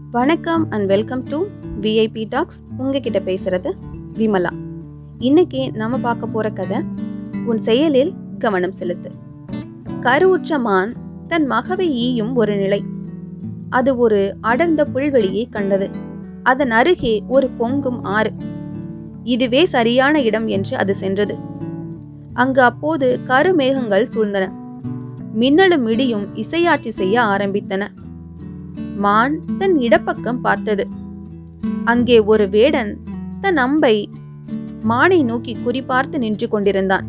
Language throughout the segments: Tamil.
வணக்கம் and welcome to VIP talks. உங்ககிட்ட பேசுறது விமலா. இன்னைக்கு நம்ம பார்க்க போற கதை உன் செயலில் கவனம் செலுத்து. கருவுற்ற மான் தன் மகவை ஈயும் ஒரு நிலை. அது ஒரு அடர்ந்த புல்வெளியை கண்டது. அதன் அருகே ஒரு பொங்கும் ஆறு. இதுவே சரியான இடம் என்று அது சென்றது. அங்கு அப்போது கருமேகங்கள் சூழ்ந்தன. மின்னலும் இடியும் இசையாட்சி செய்ய ஆரம்பித்தன. மான் தன் இடப்பக்கம் பார்த்தது. அங்கே ஒரு வேடன் தன் அம்பை மானை நோக்கி குறிபார்த்து நின்று கொண்டிருந்தான்.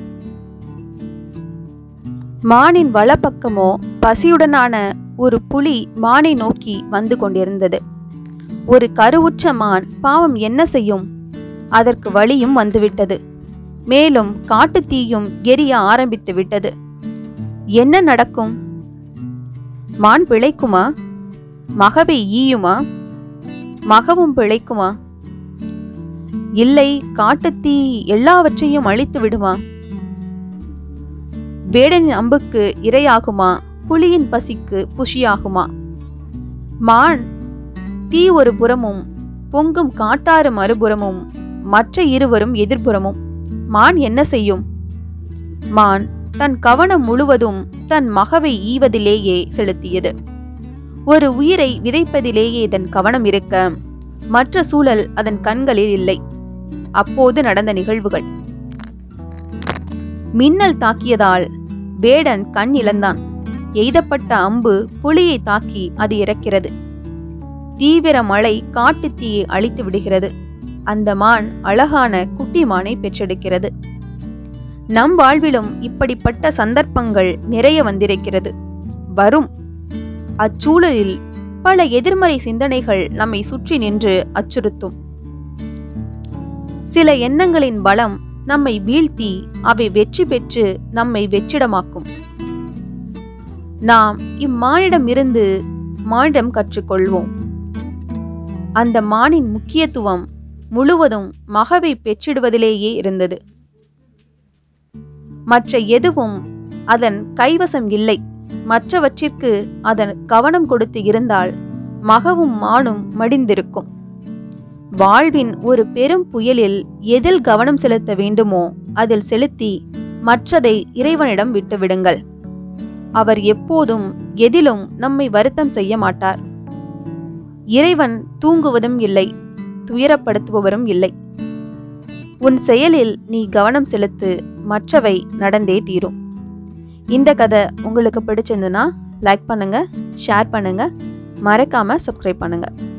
மானின் வலப்பக்கமோ பசியுடனான ஒரு புலி மானை நோக்கி வந்து கொண்டிருந்தது. ஒரு கருவுற்ற மான் பாவம் என்ன செய்யும்? அதற்கு வலியும் வந்துவிட்டது. மேலும் காட்டுத்தீயும் எரிய ஆரம்பித்து விட்டது. என்ன நடக்கும்? மான் பிழைக்குமா? மகவை ஈயுமா? மகவும் பிழைக்குமா? இல்லை, காட்டுத்தீ எல்லாவற்றையும் அழித்து விடுமா? வேடனின் அம்புக்கு இரையாகுமா? புலியின் பசிக்கு புஷியாகுமா? மான் தீ ஒரு புறமும் பொங்கும் காட்டாறு மறுபுறமும், மற்ற இருவரும் எதிர்புறமும். மான் என்ன செய்யும்? மான் தன் கவனம் முழுவதும் தன் மகவை ஈவதிலேயே செலுத்தியது. ஒரு உயிரை விதைப்பதிலேயே தன் கவனம் இருக்க மற்ற சூழல் அதன் கண்களில் இல்லை. அப்போது நடந்த நிகழ்வுகள். மின்னல் தாக்கியதால் வேடன் கண் இழந்தான். எய்தப்பட்ட அம்பு புலியை தாக்கி அது இறக்கிறது. தீவிர மழை காட்டுத்தீயை அழித்து விடுகிறது. அந்த மான் அழகான குட்டி மானை பெற்றெடுக்கிறது. நம் வாழ்விலும் இப்படிப்பட்ட சந்தர்ப்பங்கள் நிறைய வந்திருக்கிறது. வரும். அச்சூழலில் பல எதிர்மறை சிந்தனைகள் நம்மை சுற்றி நின்று அச்சுறுத்தும். சில எண்ணங்களின் பலம் நம்மை வீழ்த்தி அவை வெற்றி பெற்று நம்மை வெற்றிடமாக்கும். நாம் இம்மானிடமிருந்து மானிடம் கற்றுக்கொள்வோம். அந்த மானின் முக்கியத்துவம் முழுவதும் மகவை பெற்றிடுவதிலேயே இருந்தது. மற்ற எதுவும் அதன் கைவசம் இல்லை. மற்றவற்றிற்கு அதன் கவனம் கொடுத்து இருந்தால் மகவும் மானும் மடிந்திருக்கும். வாழ்வின் ஒரு பெரும் புயலில் எதில் கவனம் செலுத்த வேண்டுமோ அதில் செலுத்தி மற்றதை இறைவனிடம் விட்டுவிடுங்கள். அவர் எப்போதும் எதிலும் நம்மை வருத்தம் செய்ய மாட்டார். இறைவன் தூங்குவதும் இல்லை, துயரப்படுத்துபவரும் இல்லை. உன் செயலில் நீ கவனம் செலுத்து, மற்றவை நடந்தே தீரும். இந்த கதை உங்களுக்கு பிடிச்சிருந்துன்னா லைக் பண்ணுங்க, ஷேர் பண்ணுங்க, மறக்காம சப்ஸ்கிரைப் பண்ணுங்க.